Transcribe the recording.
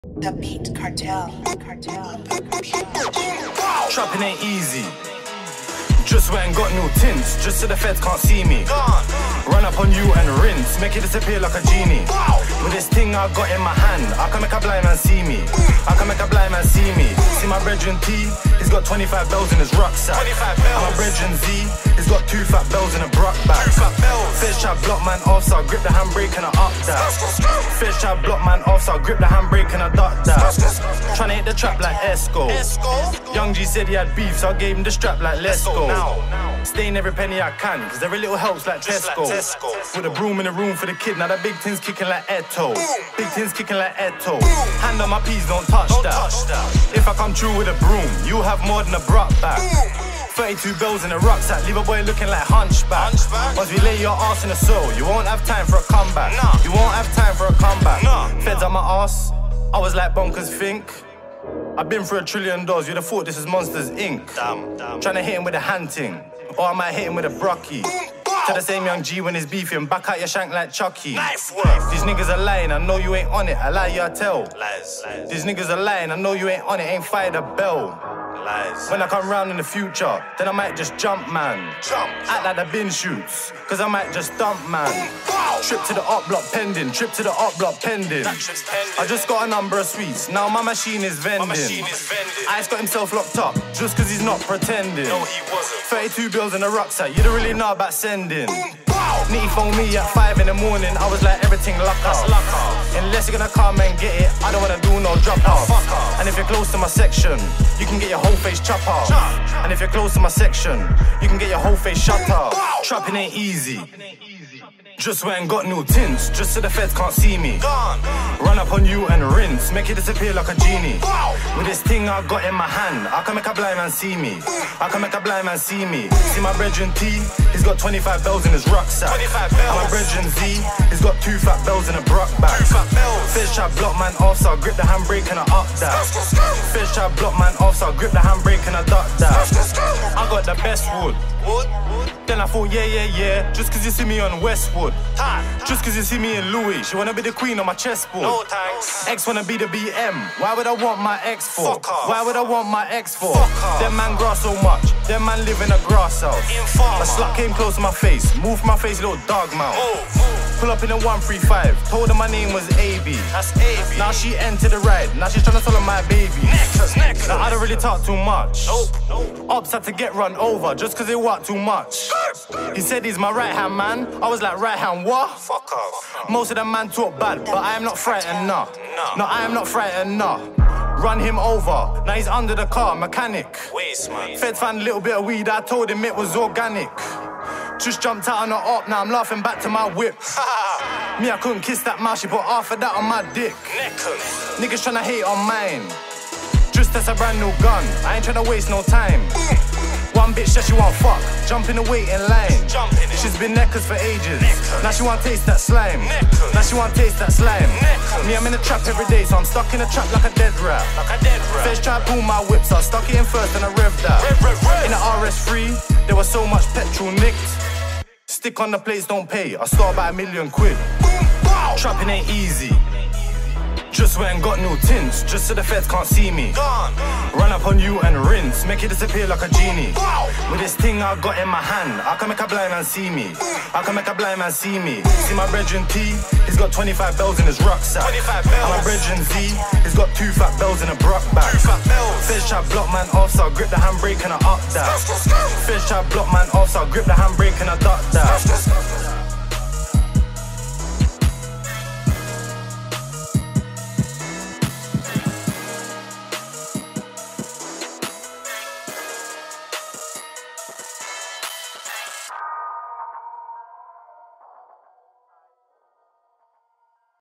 The Beat Cartel. Trapping ain't easy. Just went and got new tints, just so the feds can't see me. Run up on you and rinse, make it disappear like a genie. With this thing I got in my hand, I can make a blind man see me. I can make a blind man see me. See my brethren T, he's got 25 bells in his rucksack. And my brethren Z, he's got 2 fat bells in a brock bag. Feds try block man off, so I grip the handbrake and I up that. Feds try block man off, so I grip the handbrake and I duck that. Tryna hit the trap like Esco. Young G said he had beef, so I gave him the strap like let's go. Stain every penny I can, cause every little helps like Tesco. With a broom in the room for the kid, now the big tins kicking like Eto. Big tins kicking like Eto. Hand on my peas, don't touch that. If I come true with a broom, you'll have more than a brock back. 32 bells in a rucksack, leave a boy looking like hunchback. Once we lay your ass in the soil, you won't have time for a comeback. You won't have time for a comeback. Feds on my ass, I was like bonkers think. I've been through $1 trillion, you'd have thought this is Monsters Inc. Tryna hit him with a hand ting, or I might hit him with a brocky. To the same young G when he's beefing, back out your shank like Chucky. These niggas are lying, I know you ain't on it, I lie you I tell. These niggas are lying, I know you ain't on it, ain't fired a bell. When I come round in the future, then I might just jump, man. Act like the bin shoots, cause I might just dump, man. Trip to the up block pending, trip to the up block pending. I just got a number of sweets, now my machine is vending. Ice got himself locked up, just cause he's not pretending. No, he wasn't. 32 bills in a rucksack, you don't really know about sending. Nitty phoned me at 5 in the morning, I was like everything luck off. Unless you're gonna come and get it, I don't wanna do no drop off. And if you're close to my section, you can get your whole face chop off. And if you're close to my section, you can get your whole face shut off. Trapping ain't easy. Just went and got new tints, just so the feds can't see me. Run up on you and rinse, make it disappear like a genie. With this thing I got in my hand, I can make a blind man see me. I can make a blind man see me. See my brethren T, he's got 25 bells in his rucksack. And my brethren Z, he's got 2 fat bells in a brock bag. Feds try block man off, so I grip the handbrake and I up that. Feds try block man off, so I grip the handbrake and I duck that. I got the best wood. Then I thought, yeah, just cause you see me on Westwood. Just cause you see me in Louis, she wanna be the queen on my chessboard. No thanks. Ex wanna be the BM, why would I want my ex for? Why would I want my ex for? Them man grass so much, them man live in a grass house. A slut came close to my face, moved my face, little dog mouth. Pull up in a 135, told her my name was AB. That's AB. Now she entered the ride, now she's tryna sell her my baby. Now I don't really talk too much. Ops had to get run over, just cause they walk too much. He said he's my right hand man, I was like right hand what? Fuck off. Most of them man talk bad, but I am not frightened, nah. No, I am not frightened, nah. Run him over, now he's under the car, mechanic. Feds found a little bit of weed, I told him it was organic. Just jumped out on the up, now I'm laughing back to my whip. Me, I couldn't kiss that mouth, she put half of that on my dick. Niggas tryna hate on mine, just as a brand new gun, I ain't tryna waste no time. One bitch said she want fuck, jump in the waiting line. She's been neckers for ages, now she want taste that slime. Now she want taste that slime. Me, I'm in the trap every day, so I'm stuck in the trap like a dead rat. Feds try to pull my whip, so I stuck it in first and I revved that. In the RS3, there was so much petrol nicked. Stick on the plates, don't pay, I start by £1 million. Trapping ain't easy. Just went and got new tints, just so the feds can't see me. Run up on you and rinse, make it disappear like a genie. With this thing I got in my hand, I can make a blind man see me. I can make a blind man see me. See my brethren T, he's got 25 bells in his rucksack. And my brethren Z, he's got 2 fat bells in a brock bag. Feds try block man off, so I grip the handbrake and I up that. Feds try block man off, so I grip the handbrake and I duck that.